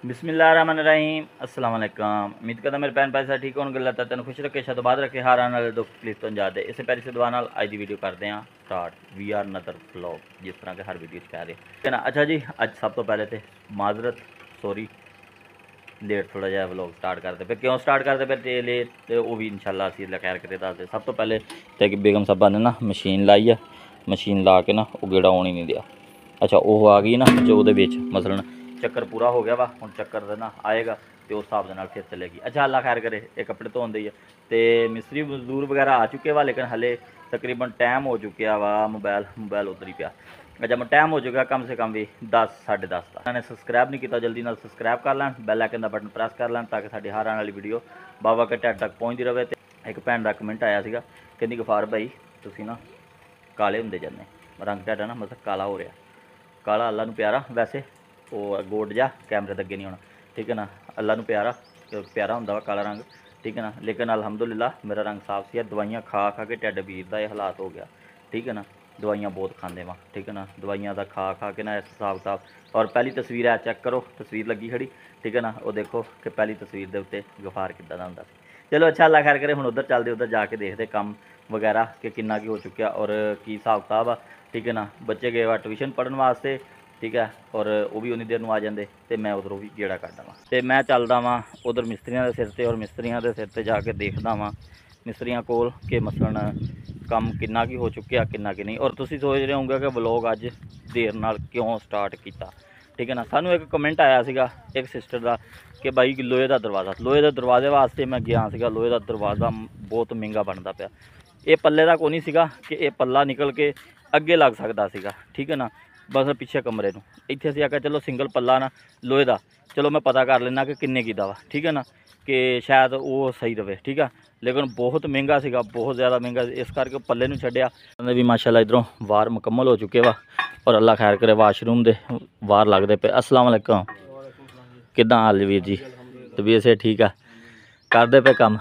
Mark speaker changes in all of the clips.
Speaker 1: बिस्मिल्लाहिर्रहमानिर्रहीम अस्सलाम वालेकुम। उम्मीद करता मेरे भैन भाई ठीक होने गल तेन खुश रखे शायद बाद रखे हार आने वाले दुख तकलीफ तो अंजाद दे। इसे पैरी से दुआ नाल अज की वीडियो करते हैं start. We are another vlog जिस तरह के हर वीडियो कह रहे है ना। अच्छा जी, अज सब तो पहले तो माजरत सॉरी लेट थोड़ा जहा व्लॉग स्टार्ट करते पे। क्यों स्टार्ट करते पे लेट तो वह भी इंशाल्लाह असीं खैर करके दसदे। सब तो पहले तो बेगम साहबा ने ना मशीन लाई है, मशीन ला के ना वो गेड़ा आने नहीं दिया। अच्छा वो आ गई ना जो वो मसलन चक्कर पूरा हो गया वा, हम चक्कर ना आएगा तो उस हिसाब के फिर चलेगी। अच्छा अल्लाह खैर करे, ये कपड़े धोंदे ही है तो मिस्त्री मजदूर वगैरह आ चुके वा, लेकिन हले तकरीबन टाइम हो चुका वा। मोबाइल उधर ही पिया। अच्छा टाइम हो चुका कम से कम भी 10 साढ़े 10 का। मैंने सबसक्राइब नहीं किया, जल्दी ना सबसक्राइब कर लैन, बैल आइकन का बटन प्रेस कर लैन ताकि साड़ी हर आने वाली वीडियो बाबा के ढिड तक पहुँचती रहे। तो एक भैन का कमेंट आया सीगा, कहती गफार भाई तुसीं ना काले होंदे जाने, रंग ढिड ना मतलब काला हो रहा। काला अल्लाह नूं प्यारा, वैसे वो गोड जा कैमरे दे अगे नहीं होना, ठीक है ना। अल्लाह नूं प्यारा प्यारा होंदा वा काला रंग, ठीक है ना। लेकिन अलहमदुलिल्लाह मेरा रंग साफ सी। दवाइयाँ खा खा के ढिड पीड़ का ये हालात हो गया, ठीक है ना। दवाइयाँ बहुत खाते वहाँ, ठीक है ना। दवाइयाँ का खा खा के ना इस हिसाब किताब। और पहली तस्वीर है, चेक करो तस्वीर लगी खड़ी, ठीक है ना। वो देखो कि पहली तस्वीर के उत्ते गफार किदा दा हुंदा सी। चलो अच्छा अल्लाह खैर करे। हुण उधर चलते, उधर जाके देखते काम वगैरह कि किन्ना की हो चुका और की हिसाब किताब आ, ठीक है ना। बच्चे गए वा ट्यूशन पढ़ने वास्ते, ठीक है। और वो भी उन्नी देर में आ जाते तो मैं उधरों भी गेड़ा करदा वा। तो मैं चलदा वां उधर मिस्त्रियों के सिर से और मिस्त्रियों के सिर से जाके देखदा वां मिस्त्रियों कोल कि मसलन काम किन्ना की हो चुका किन्ना की नहीं। और तुसीं सोच रहे होंगे कि व्लॉग अज देर नाल क्यों स्टार्ट किया, ठीक है ना। सानू एक कमेंट आया सीगा एक सिस्टर का कि भाई लोहे का दरवाज़े वास्ते मैं गया सीगा। लोहे का दरवाज़ा बहुत महंगा बनता पाया। ये पल्ले का कोई नहीं सीगा कि ये पल्ला निकल के अगे लग सकता सीगा, ठीक है ना। बस पिछे कमरे में इत्थे असीं आख्या चलो सिंगल पल्ला ना लोहे का, चलो मैं पता कर लेना कि किन्ने की वा, ठीक है ना, कि शायद वो सही रहे, ठीक है। लेकिन बहुत महंगा सीगा, बहुत ज़्यादा महंगा, इस करके पल्ले नूं छड्डिया। भी माशाल्लाह इधरों वार मुकम्मल हो चुके वा और अल्लाह खैर करे वाशरूम दे वार लगते पे। अस्सलाम वालेकुम, किदां हाल वीर जी? तबीयत से ठीक है, करते पे कम?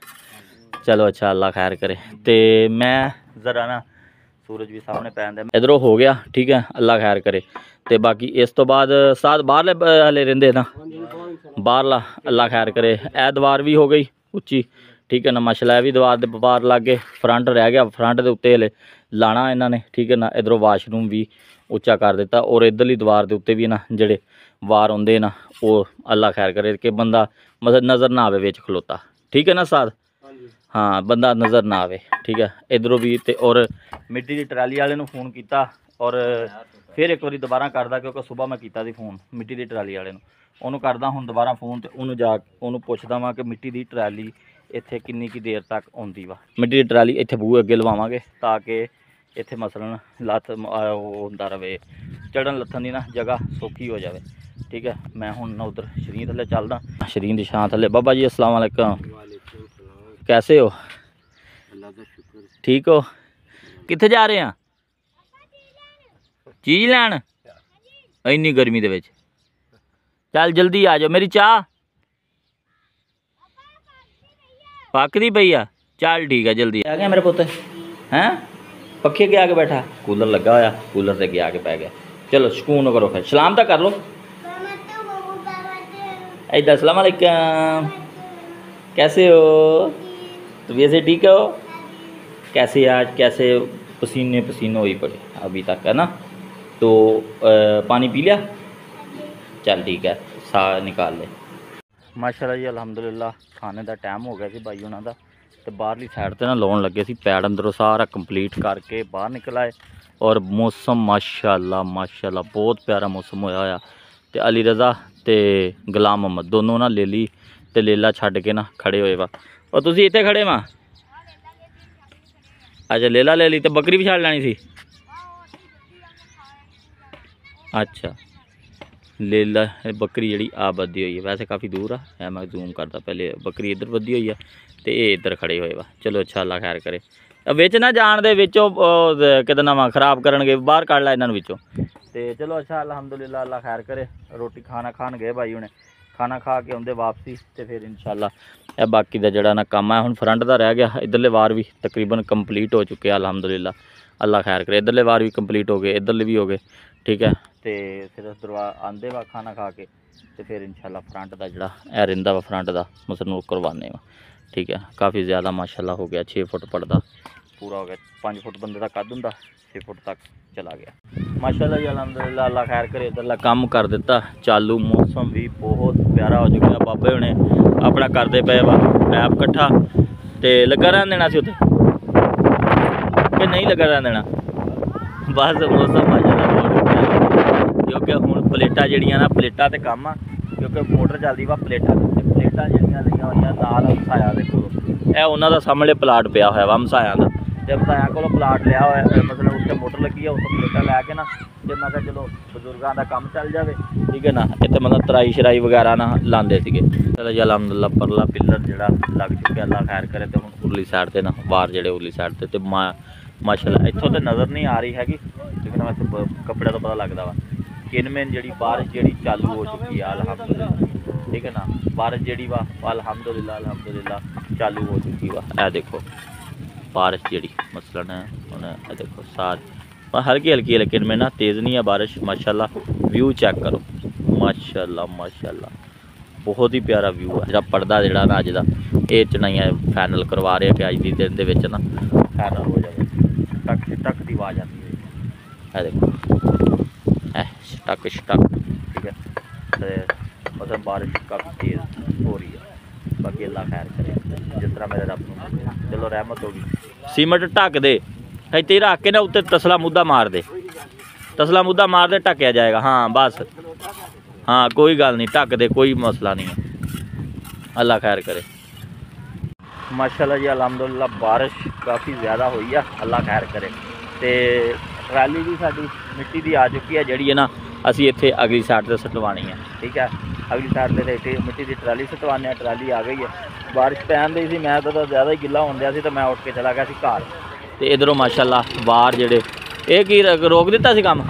Speaker 1: चलो अच्छा अल्लाह खैर करे। तो मैं ज़रा ना सूरज भी सामने पैंदा इधरों हो गया, ठीक है। अल्लाह खैर करे। तो बाकी इस तो बाद साथ बाहरले हले रेंदे ना बाहरला, अल्लाह खैर करे। ए दीवार भी हो गई उच्ची, ठीक है ना। माशाल्लाह भी दीवार के बाहर लग गए, फ्रंट रह गया, फ्रंट के उत्ते हले लाना इन्होंने, ठीक है ना। इधरों वाशरूम भी उच्चा कर दिता और इधरली दीवार के उत्ते भी ना जेडे वार आते ना वो अल्लाह खैर करे कि बंदा मतलब नज़र ना आवे विच खलोता, ठीक है ना साथ, हाँ बंदा नज़र ना आवे, ठीक है। इधरों भी तो और मिट्टी की ट्राली वाले फोन किया और फिर एक बार दोबारा करदा क्योंकि सुबह मैं किया फोन मिट्टी की ट्राली वाले उन्होंने करदा हूँ दोबारा फोन। तो उन्होंने जा उन्होंने पुछदा वा कि मिट्टी की ट्राली इत्थे किन्नी की देर तक आती वा। मिट्टी की ट्राली इत्थे बूहे अगे लवावांगे ताकि इत्थे मसलन लत्थ होंदा रहे, चढ़न लत्थन की ना जगह सौखी हो जाए, ठीक है। मैं हूँ ना उधर शरीर थले चलदा, शरीर की छां थले। बाबा जी अस्सलाम वालेकुम, कैसे हो? ठीक हो? कित्थे जा रहे हैं? चीज़ लैन इन्नी गर्मी दे विच? चल जल्दी आ जाओ। मेरी चाह पकदी पई आ, चल ठीक है जल्दी आ गया मेरे पुत हैं। पखे के आके बैठा, कूलर लगा होया, कूलर से आके पै गया। चलो सुकून करो, फिर सलाम तो कर लो इधर। अस्सलाम वालेकुम, कैसे हो? तबीयत से ठीक हो? कैसे आज कैसे पसीने पसीने हुई पड़े अभी तक है ना। तो पानी पी लिया? चल ठीक है, साह निकाल ले। माशाल्लाह जी अल्हम्दुलिल्लाह खाने का टाइम हो गया सी भाई होना दा। तो बाहरली साइड ते ना लाउन लगे सी पैड, अंदरों सारा कंप्लीट करके बाहर निकल आए। और मौसम माशाल्लाह माशाल्लाह बहुत प्यारा मौसम होया होया। तो अली रज़ा तो गुलाम मोहम्मद दोनों ना लेली तो लेला छड्ड के ना खड़े होए वा। और तुसीं इत्थे खड़े वा? अच्छा लेला ले ली तो बकरी भी छड़ लैनी सी? अच्छा लेला बकरी जी आ बधी हुई है, वैसे काफ़ी दूर है मैं जूम करता पहले। बकरी इधर बधी हुई है तो ये इधर खड़े हुए वा। चलो अच्छा अल्लाह खैर करे। विच ना जान दे विचों कितना नवा खराब करनगे, बाहर कढ़ ला इन्होंने विचों। तो चलो अच्छा अल्हम्दुलिल्लाह अल्लाह खैर करे। रोटी खाना खान गए भाई उन्हें, खाना खा के आउंदे वापसी तो फिर इंशाल्लाह यह बाकी का जड़ा ना काम है। हुण फ्रंट का रह गया, इधरले वार भी तकरीबन कंप्लीट हो चुके हैं अल्हम्दुलिल्लाह अल्लाह खैर करे। इधरले वार भी कंप्लीट हो गए, इधरले भी हो गए, ठीक है। तो फिर दरवा आंदे वा खाना खा के तो फिर इंशाल्लाह फ्रंट का जोड़ा यह रहा वा फ्रंट का मसनूर करवाने वा। ठीक है, काफ़ी ज़्यादा माशाल्लाह हो गया, 6 फुट पड़ता पूरा हो गया, 5 फुट बंदे का कद होंदा, 6 फुट तक चला गया माशाल्लाह जी। अलहमदुलिल्लाह अल्लाह खैर करे, इधरला काम कर दिता चालू, मौसम भी बहुत प्यारा हो चुका। बाबे हुणे अपना करते पे वा पैप कट्ठा, तो लगा रहन देना सी उत्ते कि नहीं लगा रहन देना, बस मौसम माशाल्लाह बहुत प्यारा, क्योंकि हुण प्लेटां जिहड़ियां ना प्लेटां ते काम आ, क्योंकि मोटर चलदी वा प्लेटां जिहड़ियां लईआं होईआं नाल हमसाया दे कोल, ਇਹ ਉਹਨਾਂ ਦਾ ਸਾਹਮਣੇ ਪਲਾਟ ਪਿਆ ਹੋਇਆ ਵਾ ਹਮਸਾਇਆ ਦਾ, ਤੇ ਹਮਸਾਇਆ ਕੋਲੋਂ ਪਲਾਟ ਲਿਆ ਹੋਇਆ, ਮਤਲਬ ਉੱਤੇ ਮੋਟਰ ਲੱਗੀ ਆ, ਉੱਥੋਂ ਪਲੇਟਾਂ ਲੈ ਕੇ ਨਾ, ਤੇ ਮੈਂ ਕਿਹਾ ਚਲੋ ਬਜ਼ੁਰਗਾਂ ਦਾ ਕੰਮ ਚੱਲ ਜਾਵੇ। ਠੀਕ ਹੈ ਨਾ, ਇੱਥੇ ਮਤਲਬ ਤਰਾਈ ਸ਼ਰਾਈ ਵਗੈਰਾ ਨਾ ਲਾਉਂਦੇ ਸੀਗੇ। ਚਲੋ ਜੀ ਅਲਹਮਦੁਲਿਲਾ ਪਰਲਾ ਪਿੱਲਰ ਜਿਹੜਾ ਲੱਗ ਚੁੱਕਿਆ, ਅੱਲਾ ਖੈਰ ਕਰੇ। ਤੇ ਹੁਣ ਉਰਲੀ ਸਾਈਡ ਤੇ ਨਾ ਬਾਹਰ ਜਿਹੜੇ ਉਰਲੀ ਸਾਈਡ ਤੇ ਮਾਸ਼ਾਅੱਲਾ ਇੱਥੋਂ ਤੇ ਨਜ਼ਰ ਨਹੀਂ ਆ ਰਹੀ ਹੈਗੀ, ਲੇਕਿਨ ਵੈਸੇ ਕੱਪੜੇ ਤੋਂ ਪਤਾ ਲੱਗਦਾ ਵਾ ਕਿਨਮੇਨ ਜਿਹੜੀ ਬਾਰਿਸ਼ ਜਿਹੜੀ ਚਾਲੂ ਹੋ ਚੁੱਕੀ ਆ ਅਲਹਮਦੁਲਿਲਾ। ठीक है ना, बारिश जी वा अल्हम्दुलिल्लाह चालू हो चुकी वा। यह देखो बारिश जी मसलन है हुण, देखो सारी हल्की हल्की, लेकिन में ना तेज़ नहीं है बारिश। माशाल्लाह व्यू चेक करो, माशाल्लाह बहुत ही प्यारा व्यू है। जो पर्दा जोड़ा ना अज का ये चनाइयाँ फाइनल करवा रहे कि अज के दिन के ना फाइनल हो जाए। टक टक की आवाज़ आती है, देखो टक टक। ठीक है, मतलब बारिश काफ़ी तेज़ हो रही है, बाकी अल्लाह खैर करे, जिस तरह मेरे रब को चलो रहमत होगी। सीमेंट ढक दे इतने रख के ना उत्ते तसला मुद्दा मार दे, तसला मुद्दा मार दे, ढकया जाएगा। हाँ बस, हाँ कोई गल नहीं, ढक दे, कोई मसला नहीं है। अल्लाह खैर करे माशाल्लाह जी अलहमदुलिल्लाह। बारिश काफ़ी ज़्यादा हुई है, अल्लाह खैर करे। तो ट्राली भी साडी मिट्टी की आ चुकी है, जी है ना असी इत्थे अगली साइड से सटवानी है। ठीक है, अगली साइड से मिट्टी की ट्राली सटवाने, ट्राली आ गई है। बारिश पैन दी सी, मैं तो ज़्यादा ही गिला होंदिया सी, तो मैं उठ के चला गया सी घर। तो इधरों माशाल्लाह बाहर जेडे ये की रोक दिता सी काम,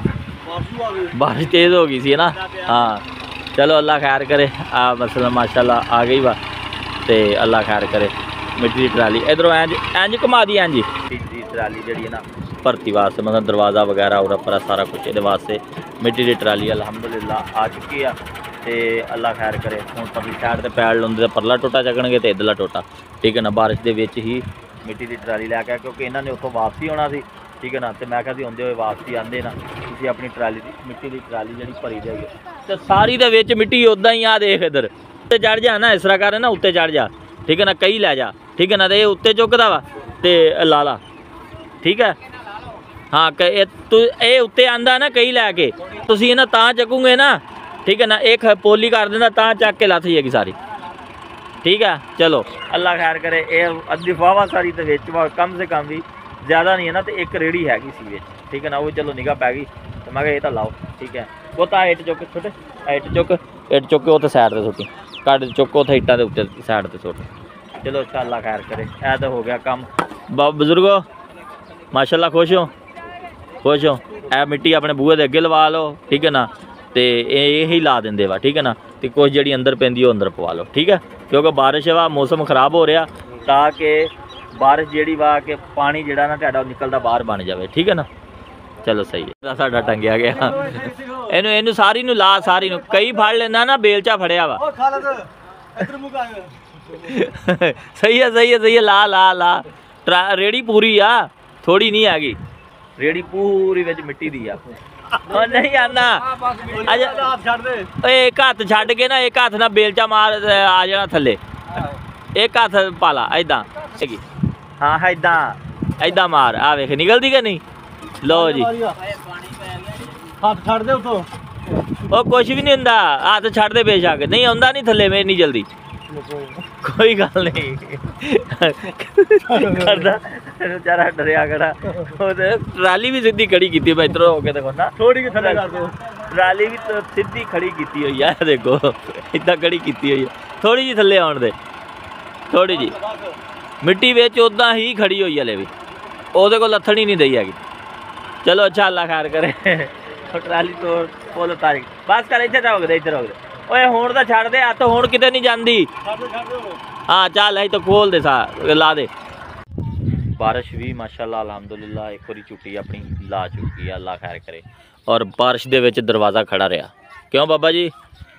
Speaker 1: बारिश तेज़ हो गई सी ना। हाँ चलो अल्लाह खैर करे, मसला माशाल्लाह आ गई वा। तो अल्लाह खैर करे, मिट्टी की ट्राली इधरों इंज घुमा दी, इंज मिट्टी की ट्राली जी है ना भर्ती वास्ते, मतलब दरवाज़ा वगैरह और अपना सारा कुछ ये वास्ते मिट्टी की ट्राली अलहमदुलिल्लाह आ चुकी है। तो अल्लाह खैर करे, हुण परली साइड ते पैर लाउंदे ते परला टोटा चकणगे ते इधरला टोटा। ठीक है ना, बारिश के विच ही मिट्टी की ट्राली लैके, क्योंकि इन्होंने उत्थों वापसी होना सी। ठीक है ना, तो मैं कहा आउंदे होए वापसी आंदे ना तुसीं अपनी ट्राली दी मिट्टी की ट्राली जी भरी जाइए, तो सारी दे विच मिट्टी उदां ही आ देख इधर उत्ते चढ़ जा ना, इस तरह कर ना उत्ते चढ़ जा। ठीक है ना, कई लै जा। ठीक है ना, तो ये उत्ते चुकदा वा ते ला ला। ठीक है, हाँ ये उत्ते आंदा ना कई लैके, तुसीं ना तां चकूंगे ना। ठीक है ना, एक पोली कर देना तां चक के लथ जाएगी सारी। ठीक है, चलो अल्लाह खैर करे। ये अद्धी वाहवा सारी तो विच कम से कम भी ज़्यादा नहीं है ना, तो एक रेड़ी हैगी सी विच। ठीक है ना, वो चलो निगाह पै गई, तो मैं ये तो लाओ। ठीक है, वो तो इट चुक छोटे, इट चुक के उत्ते साइड से सुट्टी, कट चुक उत्थे इट्टां दे उत्ते साइड से सुट। चलो अच्छा अल्लाह खैर करे, ऐ तो हो गया काम। बजुर्गो माशाल्लाह खुश हो, खुश हो। ऐ मिट्टी अपने बूहे दे अगे लवा लो। ठीक है ना, तो यही ला देंगे वा। ठीक है ना, तो कुछ जी अंदर पैंदी वो अंदर पवा लो। ठीक है, क्योंकि बारिश वा मौसम खराब हो रहा, ताकि बारिश जी वा कि पानी जोड़ा ना तुहाडा निकलता बाहर बन जाए। ठीक है ना, चलो सही है। साडा टंगिया गया इनू सारी नू ला, सारी नू कई फड़ लेना ना, बेलचा फड़िया वा। सही है सही है सही है, ला ला ला। रेड़ी पूरी आ, थोड़ी नहीं हैगी, रेड़ी पूरी विच मिट्टी दी आ। नहीं आना एक हाथ छड़ के ना, एक हाथ ना बेलचा मार आ जाना थले, एक हाथ पाला ऐदा। हाँ ऐदा मार, आ वेख निकलदी कि नहीं। लो जी हाथ छड़ दे उतो, ओ कुछ भी नहीं हुंदा, हाथ छड़ दे बेशक, नहीं आउंदा नहीं थले में इन्नी जल्दी, कोई गल नहीं करदा बेचारा डरिया खड़ा। ट्राली भी सीधी खड़ी की, मैं इधरों होके देखो ना, थोड़ी की थले कर दो, ट्राली भी तो सीधी खड़ी की हुई है, देखो इतना खड़ी की हुई है, थोड़ी जी थले आउण दे, थोड़ी जी मिट्टी विच उदां ही खड़ी हुई है, भी ਉਹਦੇ ਕੋਲ ਲੱਥਣ ਹੀ नहीं दई हैगी। चलो अच्छा अल्लाह खैर करे। ट्राली तो फुल तारीख बस कर, इधर रोक दे, इधर रोक दे। ओए हुण तां छड़ दे, हत्थ हुण किते नहीं जांदी। हाँ चल है तो खोल दे, सा ला दे। बारिश भी माशाल्लाह अलहमदुलिल्लाह एक बारी छुट्टी अपनी ला चुकी है, अल्लाह खैर करे। और बारिश दे विच दरवाज़ा खड़ा रहा, क्यों बाबा जी?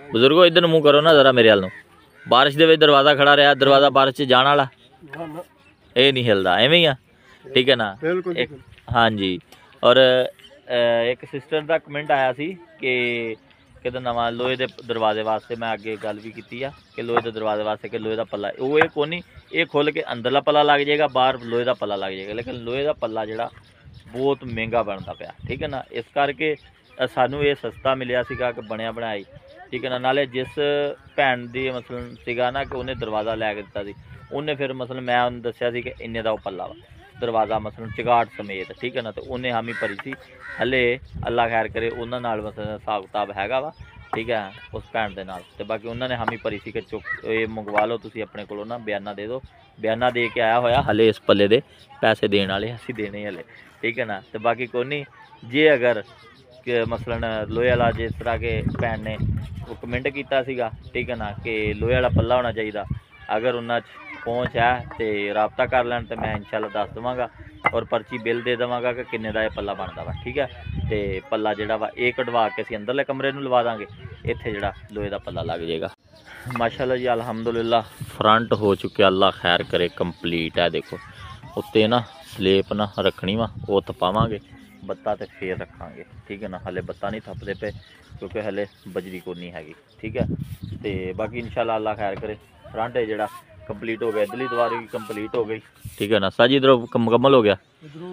Speaker 1: ਬਜ਼ੁਰਗੋ ਇੱਧਰ ਨੂੰ ਮੂੰਹ ਕਰੋ ਨਾ ਜ਼ਰਾ ਮੇਰੇ ਵੱਲ ਨੂੰ। ਬਾਰਿਸ਼ ਦੇ ਵਿੱਚ ਦਰਵਾਜ਼ਾ ਖੜਾ ਰਿਹਾ, ਦਰਵਾਜ਼ਾ ਬਾਰਿਸ਼ 'ਚ ਜਾਣ ਵਾਲਾ ਇਹ ਨਹੀਂ ਹਿਲਦਾ, ਐਵੇਂ ਹੀ ਆ, ਠੀਕ ਹੈ ਨਾ। ਹਾਂਜੀ। ਔਰ ਇੱਕ ਸਿਸਟਰ ਦਾ ਕਮੈਂਟ ਆਇਆ ਸੀ ਕਿ ਕਿਤੇ ਨਵਾਂ ਲੋਹੇ ਦੇ ਦਰਵਾਜ਼ੇ ਵਾਸਤੇ, ਮੈਂ ਅੱਗੇ ਗੱਲ ਵੀ ਕੀਤੀ ਆ ਕਿ ਲੋਹੇ ਦੇ ਦਰਵਾਜ਼ੇ ਵਾਸਤੇ ਕਿ ਲੋਹੇ ਦਾ ਪੱਲਾ ਉਹ ਇਹ ਕੋਈ ਨਹੀਂ, ਇਹ ਖੁੱਲ੍ਹ ਕੇ ਅੰਦਰਲਾ ਪੱਲਾ ਲੱਗ ਜਾਏਗਾ, ਬਾਹਰ ਲੋਹੇ ਦਾ ਪੱਲਾ ਲੱਗ ਜਾਏਗਾ, ਲੇਕਿਨ ਲੋਹੇ ਦਾ ਪੱਲਾ ਜਿਹੜਾ ਬਹੁਤ ਮਹਿੰਗਾ ਬਣਦਾ ਪਿਆ, ਠੀਕ ਹੈ ਨਾ। ਇਸ ਕਰਕੇ ਸਾਨੂੰ ਇਹ ਸਸਤਾ ਮਿਲਿਆ ਸੀਗਾ ਕਿ ਬਣਿਆ ਬਣਾਇਆ, ਠੀਕ ਹੈ ਨਾ। ਨਾਲੇ ਜਿਸ ਭੈਣ ਦੀ ਮਸਲਨ ਸੀਗਾ ਨਾ ਕਿ ਉਹਨੇ ਦਰਵਾਜ਼ਾ ਲੈ ਕੇ ਦਿੱਤਾ ਸੀ, ਉਹਨੇ ਫਿਰ ਮਸਲਨ ਮੈਂ ਉਹਨੂੰ ਦੱਸਿਆ ਸੀ ਕਿ ਇੰਨੇ ਦਾ ਉਹ ਪੱਲਾ ਵਾ ਦਰਵਾਜ਼ਾ ਮਸਲਨ ਚਗਾਟ ਸਮੇਤ, ਠੀਕ ਹੈ ਨਾ। ਤੇ ਉਹਨੇ ਹਾਮੀ ਭਰੀ ਸੀ। ਹਲੇ ਅੱਲਾ ਖੈਰ ਕਰੇ ਉਹਨਾਂ ਨਾਲ ਮਸਲਨ ਹਿਸਾਬ ਕਿਤਾਬ ਹੈਗਾ ਵਾ, ਠੀਕ ਹੈ, ਉਸ ਭੈਣ ਦੇ ਨਾਲ। ਤੇ ਬਾਕੀ ਉਹਨਾਂ ਨੇ ਹਾਮੀ ਭਰੀ ਸੀ ਕਿ ਚੁੱਕ ਇਹ ਮੰਗਵਾ ਲਓ ਤੁਸੀਂ ਆਪਣੇ ਕੋਲੋਂ ਨਾ, ਬਿਆਨਾ ਦੇ ਦਿਓ। ਬਿਆਨਾ ਦੇ ਕੇ ਆਇਆ ਹੋਇਆ, ਹਲੇ ਇਸ ਪੱਲੇ ਦੇ ਪੈਸੇ ਦੇਣ ਵਾਲੇ ਅਸੀਂ ਦੇਣੇ ਹਲੇ, ਠੀਕ ਹੈ ਨਾ। ਤੇ ਬਾਕੀ ਕੋਈ ਨਹੀਂ, ਜੇ ਅਗਰ ਕਿ ਮਸਲਨ ਲੋਹੇ ਵਾਲਾ ਜਿਸ ਤਰ੍ਹਾਂ ਕਿ ਭੈਣ ਨੇ ਉਹ ਕਮੈਂਟ ਕੀਤਾ ਸੀਗਾ, ਠੀਕ ਹੈ ਨਾ, ਕਿ ਲੋਹੇ ਵਾਲਾ ਪੱਲਾ ਹੋਣਾ ਚਾਹੀਦਾ, ਅਗਰ ਉਹਨਾਂ 'ਚ ਪਹੁੰਚ ਹੈ ਤੇ ਰਾਬਤਾ ਕਰ ਲੈਣ ਤੇ ਮੈਂ ਇਨਸ਼ਾਅੱਲਾ ਦੱਸ ਦੇਵਾਂਗਾ ਔਰ ਪਰਚੀ ਬਿੱਲ ਦੇ ਦੇਵਾਂਗਾ ਕਿ ਕਿੰਨੇ ਦਾ ਇਹ ਪੱਲਾ ਬਣਦਾ ਵਾ, ਠੀਕ ਹੈ। ਤੇ ਪੱਲਾ ਜਿਹੜਾ ਵਾ ਇਹ ਕਢਵਾ ਕੇ ਅਸੀਂ ਅੰਦਰਲੇ ਕਮਰੇ ਨੂੰ ਲਵਾ ਦਾਂਗੇ, ਇੱਥੇ ਜਿਹੜਾ ਲੋਹੇ ਦਾ ਪੱਲਾ ਲੱਗ ਜਾਏਗਾ। ਮਾਸ਼ਾਅੱਲਾ ਜੀ, ਅਲਹਮਦੁਲਿਲਾ ਫਰੰਟ ਹੋ ਚੁੱਕਿਆ, ਅੱਲਾ ਖੈਰ ਕਰੇ ਕੰਪਲੀਟ ਹੈ। ਦੇਖੋ ਉੱਤੇ ਨਾ ਸਲੇਪ ਨਾ ਰੱਖਣੀ ਵਾ, ਉਹ ਥਪਾਵਾਂਗੇ ਬੱਤਾ ਤੇ ਫੇਰ ਰੱਖਾਂਗੇ, ਠੀਕ ਹੈ ਨਾ। ਹਲੇ ਬੱਤਾ ਨਹੀਂ ਥੱਪਦੇ ਪਏ ਕਿਉਂਕਿ ਹਲੇ ਬਜਰੀ ਕੋਈ ਨਹੀਂ ਹੈਗੀ, ਠੀਕ ਹੈ। ਤੇ ਬਾਕੀ ਇਨਸ਼ਾਅੱਲਾ ਅੱਲਾ ਖੈਰ ਕਰੇ ਫਰੰਟ ਹੈ ਜਿਹੜਾ ਕੰਪਲੀਟ ਹੋ ਗਿਆ, ਇਧਰਲੀ ਦੀਵਾਰ ਵੀ ਕੰਪਲੀਟ ਹੋ ਗਈ, ਠੀਕ ਹੈ ਨਾ। ਸਾਜੀ ਇਧਰੋਂ ਮੁਕੰਮਲ ਹੋ ਗਿਆ,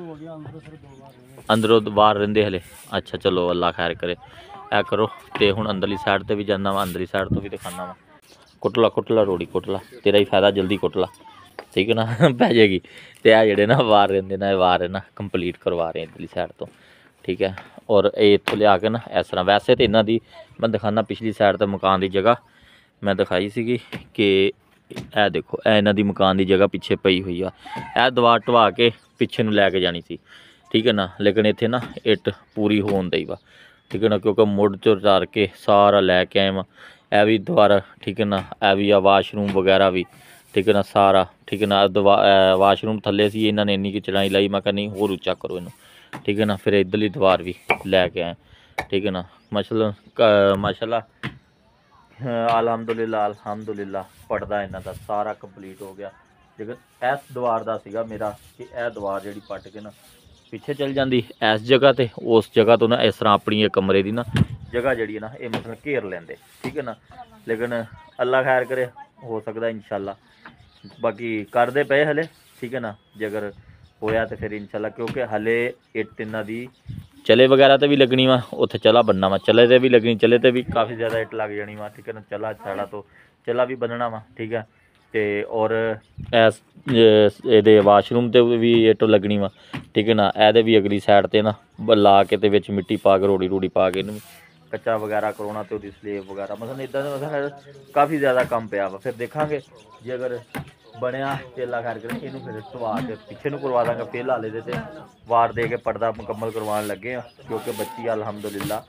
Speaker 1: ਅੰਦਰੋਂ ਬਾਹਰ ਰਹਿੰਦੇ ਹਲੇ। ਅੱਛਾ ਚਲੋ ਅੱਲਾ ਖੈਰ ਕਰੇ, ਇਹ ਕਰੋ। ਤੇ ਹੁਣ ਅੰਦਰਲੀ ਸਾਈਡ ਤੇ ਵੀ ਜਾਂਦਾ ਵਾ, ਅੰਦਰਲੀ ਸਾਈਡ ਤੋਂ ਵੀ ਦਿਖਾਣਾ ਵਾ। ਕੁੱਟਲਾ ਰੋੜੀ ਕੁੱਟਲਾ, ਤੇਰਾ ਹੀ ਫਾਇਦਾ, ਜਲਦੀ ਕੁੱਟਲਾ, ਠੀਕ ਹੈ ਨਾ, ਪੈ ਜਾਏਗੀ। ਤੇ ਇਹ ਜਿਹੜੇ ਨਾ ਬਾਹਰ ਰਹਿੰਦੇ ਨਾ, ਇਹ ਬਾਹਰ ਨਾ ਕੰਪਲੀਟ ਕਰਵਾ ਰਹੇ ਇੱਧਰਲੀ ਸਾਈਡ ਤੋਂ, ਠੀਕ ਹੈ। ਔਰ ਇਹ ਇੱਥੋਂ ਲਿਆ ਕੇ ਨਾ ਇਸ ਤਰ੍ਹਾਂ, ਵੈਸੇ ਤਾਂ ਇਹਨਾਂ ਦੀ ਮੈਂ ਦਿਖਾਉਣਾ ਪਿਛਲੀ ਸਾਈਡ ਤੋਂ ਮਕਾਨ ਦੀ ਜਗ੍ਹਾ ਮੈਂ ਦਿਖਾਈ ਸੀਗੀ ਕਿ ਇਹ ਦੇਖੋ, ਇਹ ਇਹਨਾਂ ਦੀ ਮਕਾਨ ਦੀ ਜਗ੍ਹਾ ਪਿੱਛੇ ਪਈ ਹੋਈ ਆ, ਇਹ ਦੀਵਾਰ ਢਵਾ ਕੇ ਪਿੱਛੇ ਨੂੰ ਲੈ ਕੇ ਜਾਣੀ ਸੀ, ਠੀਕ ਹੈ ਨਾ। ਲੇਕਿਨ ਇੱਥੇ ਨਾ ਇੱਟ ਪੂਰੀ ਹੋਣ ਦਈ ਵਾ, ਠੀਕ ਹੈ ਨਾ, ਕਿਉਂਕਿ ਮੁੱਢ ਚੋਂ ਉਤਾਰ ਕੇ ਸਾਰਾ ਲੈ ਕੇ ਆਏ ਵਾਂ। ਇਹ ਵੀ ਦੁਬਾਰਾ, ਠੀਕ ਹੈ ਨਾ, ਇਹ ਵੀ ਆ ਵਾਸ਼ਰੂਮ ਵਗੈਰਾ ਵੀ, ਠੀਕ ਹੈ ਨਾ, ਸਾਰਾ, ਠੀਕ ਹੈ ਨਾ। ਵਾਸ਼ਰੂਮ ਥੱਲੇ ਸੀ, ਇਹਨਾਂ ਨੇ ਇੰਨੀ ਕਿ ਚੜਾਈ ਲਾਈ, ਮੈਂ ਕਿਹਾ ਨਹੀਂ ਹੋਰ ਉੱਚਾ ਕਰੋ ਇਹਨੂੰ, ਠੀਕ ਹੈ ਨਾ। ਫਿਰ ਇੱਧਰਲੀ ਦੀਵਾਰ ਵੀ ਲੈ ਕੇ ਆਏ, ਠੀਕ ਹੈ ਨਾ। ਮਾਸ਼ਾਅੱਲਾ ਅਲਹਮਦੁਲਿਲਾ ਪੜਦਾ ਇਹਨਾਂ ਦਾ ਸਾਰਾ ਕੰਪਲੀਟ ਹੋ ਗਿਆ। ਲੇਕਿਨ ਇਸ ਦੀਵਾਰ ਦਾ ਸੀਗਾ ਮੇਰਾ ਕਿ ਇਹ ਦੀਵਾਰ ਜਿਹੜੀ ਪੱਟ ਕੇ ਨਾ ਪਿੱਛੇ ਚਲ ਜਾਂਦੀ ਇਸ ਜਗ੍ਹਾ ਤੇ, ਉਸ ਜਗ੍ਹਾ ਤੋਂ ਨਾ ਇਸ ਤਰ੍ਹਾਂ ਆਪਣੀ ਇਹ ਕਮਰੇ ਦੀ ਨਾ ਜਗ੍ਹਾ ਜਿਹੜੀ ਹੈ ਨਾ ਇਹ ਮਤਲਬ ਘੇਰ ਲੈਂਦੇ, ਠੀਕ ਹੈ ਨਾ। ਲੇਕਿਨ ਅੱਲਾ ਖੈਰ ਕਰੇ, ਹੋ ਸਕਦਾ ਇਨਸ਼ਾਅੱਲਾ, ਬਾਕੀ ਕਰਦੇ ਪਏ ਹਲੇ, ਠੀਕ ਹੈ ਨਾ। ਜੇ ਅਗਰ ਹੋਇਆ ਤਾਂ ਫਿਰ ਇਨਸ਼ਾਅੱਲਾ, ਕਿਉਂਕਿ ਹਲੇ ਇੱਟ ਇਹਨਾਂ ਦੀ ਚਲੇ ਵਗੈਰਾ ਤੇ ਵੀ ਲੱਗਣੀ ਵਾ, ਉੱਥੇ ਚਲਾ ਬੰਨਣਾ ਵਾ, ਚਲੇ ਤੇ ਵੀ ਲੱਗਣੀ, ਚਲੇ ਤੇ ਵੀ ਕਾਫੀ ਜ਼ਿਆਦਾ ਇੱਟ ਲੱਗ ਜਾਣੀ ਵਾ, ਠੀਕ ਹੈ ਨਾ। ਚਲਾ ਸਾੜਾ ਤੋਂ ਚਲਾ ਵੀ ਬੰਨਣਾ ਵਾ, ਠੀਕ ਹੈ। ਤੇ ਔਰ ਇਸ ਇਹਦੇ ਵਾਸ਼ਰੂਮ ਤੇ ਵੀ ਇੱਟ ਲੱਗਣੀ ਵਾ, ਠੀਕ ਹੈ ਨਾ। ਇਹਦੇ ਵੀ ਅਗਲੀ ਸਾਈਡ ਤੇ ਨਾ ਲਾ ਕੇ ਤੇ ਵਿੱਚ ਮਿੱਟੀ ਪਾ ਕੇ ਰੋੜੀ ਪਾ ਕੇ ਇਹਨੂੰ ਕੱਚਾ ਵਗੈਰਾ ਕਰਾਉਣਾ ਤੇ ਉਹਦੀ ਸਲੇਬ ਵਗੈਰਾ ਮਤਲਬ ਇੱਦਾਂ ਦਾ ਮਤਲਬ ਕਾਫੀ ਜ਼ਿਆਦਾ ਕੰਮ ਪਿਆ ਵਾ। ਫਿਰ ਦੇਖਾਂਗੇ ਜੇ ਅਗਰ ਬਣਿਆ ਤੇ ਅੱਲਾ ਖੈਰ ਕਰੇ ਇਹਨੂੰ ਫਿਰ ਧਵਾ ਕੇ ਪਿੱਛੇ ਨੂੰ ਕਰਵਾ ਦਾਂਗਾ। ਫਿਰ ਹਾਲੇ ਦੇ ਤੇ ਵਾਰ ਦੇ ਕੇ ਪਰਦਾ ਮੁਕੰਮਲ ਕਰਵਾਉਣ ਲੱਗੇ ਆ, ਕਿਉਂਕਿ ਬੱਚੀ ਅਲਹਮਦੁਲਿਲਾ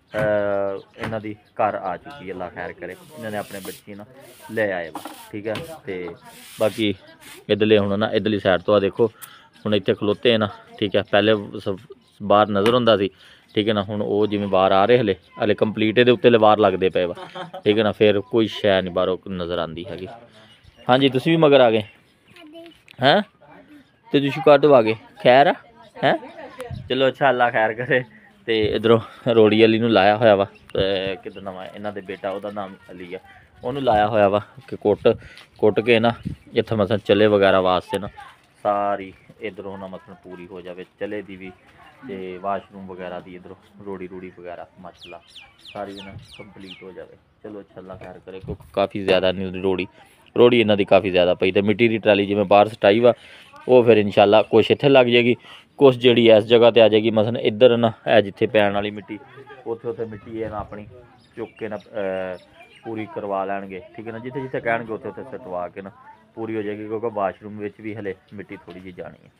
Speaker 1: ਇਹਨਾਂ ਦੀ ਘਰ ਆ ਚੁੱਕੀ ਹੈ, ਅੱਲਾ ਖੈਰ ਕਰੇ। ਇਹਨਾਂ ਨੇ ਆਪਣੇ ਬੱਚੀ ਨਾ ਲੈ ਆਏ ਵਾ, ਠੀਕ ਹੈ। ਤੇ ਬਾਕੀ ਇੱਧਰਲੇ ਹੁਣ ਨਾ ਇੱਧਰਲੀ ਸਾਈਡ ਤੋਂ ਆ ਦੇਖੋ, ਹੁਣ ਇੱਥੇ ਖਲੋਤੇ ਨਾ, ਠੀਕ ਹੈ। ਪਹਿਲੇ ਬਾਹਰ ਨਜ਼ਰ ਹੁੰਦਾ ਸੀ, ਠੀਕ ਹੈ ਨਾ। ਹੁਣ ਉਹ ਜਿਵੇਂ ਬਾਹਰ ਆ ਰਹੇ ਹਲੇ ਕੰਪਲੀਟ ਇਹਦੇ ਉੱਤੇ ਵਾਰ ਲੱਗਦੇ ਪਏ ਵਾ, ਠੀਕ ਹੈ ਨਾ। ਫਿਰ ਕੋਈ ਸ਼ੈ ਨਹੀਂ ਬਾਹਰੋਂ ਨਜ਼ਰ ਆਉਂਦੀ ਹੈਗੀ। ਹਾਂਜੀ ਤੁਸੀਂ ਵੀ ਮਗਰ ਆ ਗਏ ਹੈਂ, ਤੇ ਤੁਸੀਂ ਕਦੋਂ ਆ ਗਏ? ਖੈਰ ਆ ਹੈਂ, ਚਲੋ ਅੱਛਾ ਅੱਲਾ ਖੈਰ ਕਰੇ। ਤੇ ਇੱਧਰੋਂ ਰੋੜੀ ਅਲੀ ਨੂੰ ਲਾਇਆ ਹੋਇਆ ਵਾ, ਕਿੱਦਾਂ ਨਵਾਂ ਇਹਨਾਂ ਦੇ ਬੇਟਾ, ਉਹਦਾ ਨਾਮ ਅਲੀ ਆ, ਉਹਨੂੰ ਲਾਇਆ ਹੋਇਆ ਵਾ ਕਿ ਕੁੱਟ ਕੇ ਨਾ ਇੱਥੇ ਮਤਲਬ ਚਲੇ ਵਗੈਰਾ ਵਾਸਤੇ ਨਾ ਸਾਰੀ ਇੱਧਰੋਂ ਨਾ ਮਤਲਬ ਪੂਰੀ ਹੋ ਜਾਵੇ, ਚਲੇ ਦੀ ਵੀ ਤੇ ਵਾਸ਼ਰੂਮ ਵਗੈਰਾ ਦੀ ਇੱਧਰੋਂ ਰੋੜੀ ਵਗੈਰਾ ਮਾਸ਼ਾਅੱਲਾ ਸਾਰੀ ਨਾ ਕੰਪਲੀਟ ਹੋ ਜਾਵੇ। ਚਲੋ ਅੱਛਾ ਅੱਲਾ ਖੈਰ ਕਰੇ, ਕਿਉਂਕਿ ਕਾਫੀ ਜ਼ਿਆਦਾ ਨਹੀਂ ਰੋੜੀ ਇਹਨਾਂ ਦੀ ਕਾਫੀ ਜ਼ਿਆਦਾ ਪਈ। ਤੇ ਮਿੱਟੀ ਦੀ ਟਰਾਲੀ ਜਿਵੇਂ ਬਾਹਰ ਸਟਾਈ ਵਾ, ਉਹ ਫਿਰ ਇਨਸ਼ਾਅੱਲਾ ਕੁਛ ਇੱਥੇ ਲੱਗ ਜਾਏਗੀ, ਕੁਛ ਜਿਹੜੀ ਇਸ ਜਗ੍ਹਾ 'ਤੇ ਆ ਜਾਏਗੀ। ਮਸਲਨ ਇੱਧਰ ਨਾ ਇਹ ਜਿੱਥੇ ਪੈਣ ਵਾਲੀ ਮਿੱਟੀ, ਉੱਥੇ ਮਿੱਟੀ ਇਹ ਨਾ ਆਪਣੀ ਚੁੱਕ ਕੇ ਨਾ ਪੂਰੀ ਕਰਵਾ ਲੈਣਗੇ, ਠੀਕ ਹੈ ਨਾ। ਜਿੱਥੇ ਕਹਿਣਗੇ ਉੱਥੇ ਸਟਵਾ ਕੇ ਨਾ ਪੂਰੀ ਹੋ ਜਾਏਗੀ, ਕਿਉਂਕਿ ਵਾਸ਼ਰੂਮ ਵਿੱਚ ਵੀ ਹਲੇ ਮਿੱਟੀ ਥੋੜੀ ਜਿਹੀ ਜਾਣੀ ਹੈ।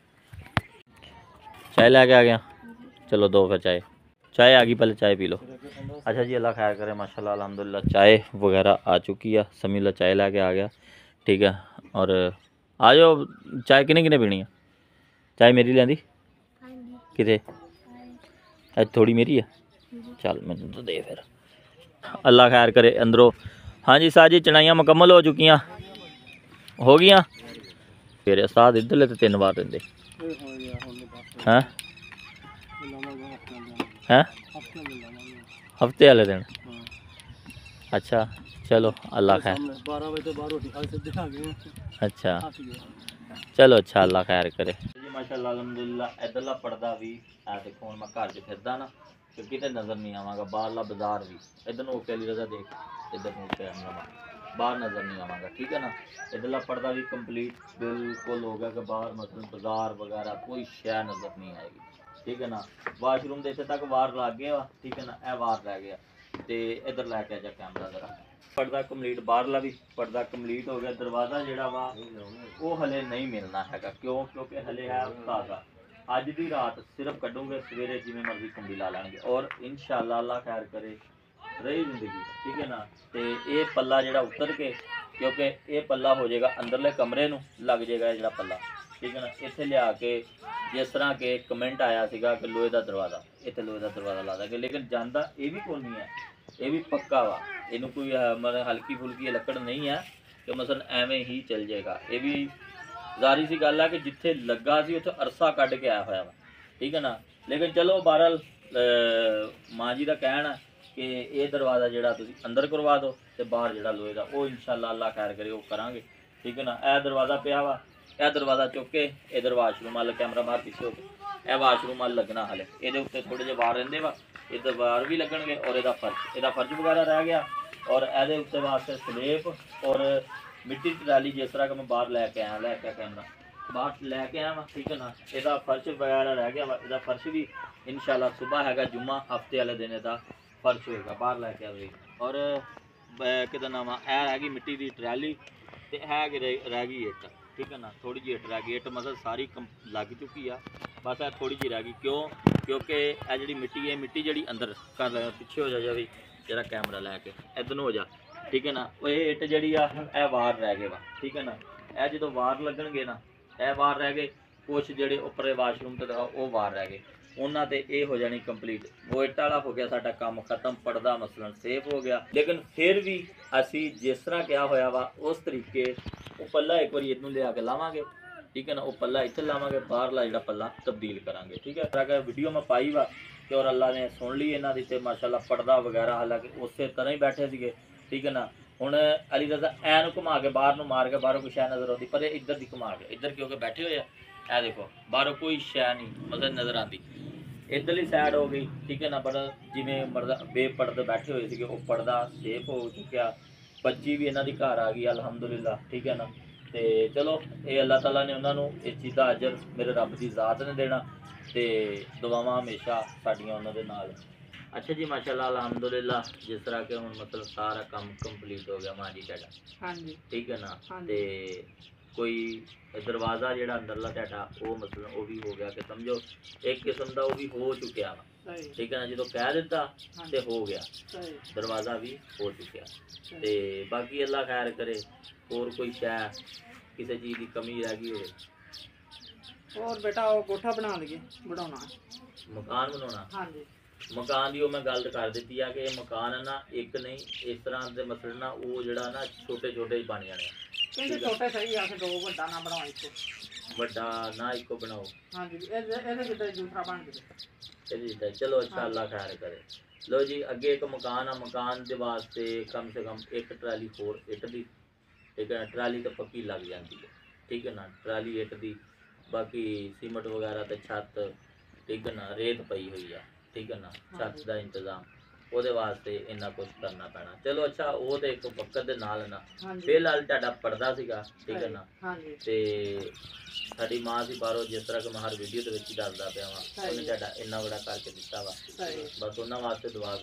Speaker 1: ਚਾय ਲੈ ਕੇ ਆ ਗਿਆ, ਚਲੋ दो फिर चाय आ गई, पहले चाय पी लो। अच्छा जी अल्लाह खैर करे, माशाल्लाह अल्हम्दुलिल्लाह चाय वगैरह आ चुकी है। समीला चाय लेके आ गया, ठीक है। और आ जाओ, चाय किने पीनी है? चाय मेरी लेंदी किते थोड़ी मेरी है, चल मैनू तो दे फिर। अल्लाह खैर करे अंदरों। हाँ जी साजी चनाइयाँ मुकम्मल हो चुकियाँ हो गई। फिर उस्ताद इधरले तो 3 बार देंगे हैं हैं हफ्ते वाले दिन। अच्छा चलो अल्लाह खैर। अच्छा चलो अच्छा अल्लाह खैर करे जी माशाअल्लाह अल्हम्दुलिल्लाह। इधरला पर्दा भी देखो हुण मैं घर च फिरदा ना कि किते नज़र नहीं आवांगा। बाहरला बाजार भी इधर नूं पहली रजा देख इधर नूं कैमरा बाहर नज़र नहीं आवांगा। ठीक है ना। इधरला पर्दा भी कंप्लीट बिल्कुल हो गया कि बाहर मतलब बाजार वगैरह कोई शय नज़र नहीं आएगी। ठीक है ना। वाशरूम दे इत्थे तक वार लग गया। ठीक है ना। ए वार रह गया तो इधर लैके जा कैमरा जरा। पर्दा कंप्लीट बाहरला भी पर्दा कंप्लीट हो गया। दरवाज़ा जोड़ा वा वो हले नहीं मिलना है। क्यों? क्योंकि हले है ताज़ा। अज की रात सिर्फ कड्डूंगे सवेरे जिमें मर्जी कुंडी ला लेंगे और इंशाअल्लाह अल्लाह खैर करे रही जिंदगी। ठीक है ना। तो ये पल्ला जोड़ा उतर के क्योंकि ये पल्ला हो जाएगा अंदरले कमरे नूं लग जाएगा ये पल्ला। ठीक है ना। इत्थे लिया के जिस तरह के कमेंट आया सीगा कि लोहे का दरवाज़ा इत्थे लोहे का दरवाज़ा ला देंगे लेकिन जांदा ये भी कोई नहीं है। ये भी पक्का वा इनू कोई मतलब हल्की फुल्की लकड़ नहीं है कि मसलन एवें ही चल जाएगा। ये भी जारी सी गल है कि जिथे लगा सी उत्थे अरसा कढ़ के आया होया वा। ठीक है ना। लेकिन चलो बहरहाल माँ जी का कहना है कि ये दरवाज़ा जोड़ा तुसीं अंदर करवा दो तो बाहर जोड़ा लोहे का वो इंशाअल्लाह अल्लाह खैर करे वो करांगे। ठीक है ना। यह दरवाज़ा पिया वा यह दरवाज़ा चुक के इधर वाशरूम वाल कैमरा बाहर पीछे हो के यह वाशरूम वाल लगना हाले ये उत्ते थोड़े जे वार रहिंदे वा इधर वार भी लगणगे और यदा फर्ज वगैरह रह गया और ये उत्ते वास्ते स्लेप और मिट्टी की ट्राली जिस तरह का मैं बाहर लैके आया लैके कैमरा बाहर लैके आया वा। ठीक है ना। यदा फर्श वगैरह रह गया वा यदा फर्श भी इंशाअल्लाह सुबह है जुम्मा हफ्ते वाले दिन का फर्श होएगा बाहर लैके आवे। और कि नाम है रह गई मिट्टी की ट्राली तो है कि रह गई इट। ठीक है ना। थोड़ी जी इट रह गई इट मतलब सारी लग चुकी है बस है थोड़ी जी रह गई। क्यों? क्योंकि यह जी मिट्टी है मिट्टी जी अंदर कर पिछे हो जा भी जरा कैमरा लैके इधर हो जा। ठीक है ना। ये इट जी आ वार रह गए वा। ठीक है ना। यह जो वार लगनगे ना यह वार रह गए कुछ जोड़े उपर वाशरूम तो वो वार रह गए उन्होंने तो ये हो जानी कंप्लीट वो इट वाला हो गया साडा काम खत्म पड़दा मसलन सेफ हो गया। लेकिन फिर भी असी जिस तरह क्या होया वा उस तरीके वो पल्ला एक बार इनू लिया के लावांगे। ठीक है ना। वो पल्ला इत्थे लावांगे बाहरला जो पल्ला तब्दील करांगे। ठीक है। अगर वीडियो मैं पाई वा कि और अल्लाह ने सुन ली इन्हों की माशाअल्लाह पर्दा वगैरह हालांकि उस तरह ही बैठे थे। ठीक है ना। हुण अली रज़ा ऐन घुमा के बाहर नूं मार के बाहरों कोई शै नज़र आती पर इधर दी घुमा के इधर क्योंकि बैठे हुए है देखो बाहरों कोई शै नहीं मतलब नज़र आती इधरली सैड हो गई। ठीक है ना। पर जिमें मतलब बेपड़द बैठे हुए थे वो पर्दा सेफ हो चुकिया बच्ची भी इन्हों की घर आ गई अलहमदुलिल्लाह। ठीक है ना। तो चलो ये अल्लाह ताला ने उन्होंने इस चीज़ का अजर मेरे रब की ज़ात ने देना तो दुआवां हमेशा साडियां उन्होंने नाल। अच्छा जी माशाल्लाह अलहमदुलिल्लाह जिस तरह के हुण मतलब सारा काम कंप्लीट हो गया माँ जी तुहाडा। हाँ जी। ठीक है ना। तो कोई दरवाज़ा जोड़ा अंदरला तुहाडा वो मतलब वो भी हो गया कि समझो एक किस्म का वो भी हो चुकिया वा। ठीक है ना। जो कह दिता तो हो गया दरवाज़ा भी हो चुकिया तो बाकी अल्लाह खैर करे और कोई शै किसी चीज़ की कमी रह गई हो और बेटा वो कोठा बना लगे बनाना मकान बनाना। हाँ जी। मकान की मैं गल कर दी है कि मकान है ना एक नहीं इस तरह के मसले ना वो जड़ा ना छोटे छोटे ही बन जाने छोटे सही है दो बड़ा ना बनाओ इको बड़ा ना इको बनाओ। हाँ जी दूसरा बन गया चलो अच्छा अल्लाह खैर करे। लो जी अगे एक मकान है मकान के वास्ते कम से कम एक ट्राली होर इट दी। ठीक है ना। ट्राली तो पक्की लग जाती है। ठीक है ना। ट्राली इट दी बाकी सीमेंट वगैरह तो छत ठीक है ना रेत पई हुई है। ठीक है ना। छत का इंतजाम वो वास्ते इन्ना कुछ करना पैना। चलो अच्छा वो तो एक वक्त के नाल ना फिलहाल तुहाडा पर्दा सीगा। ठीक है ना। तो साडी माँ सी बाहरों जिस तरह कि मैं हर वीडियो के ही दसदा पिया वा उन्हें तुहाडा इन्ना बड़ा करके दिता वा बस उन्होंने वास्ते दुआ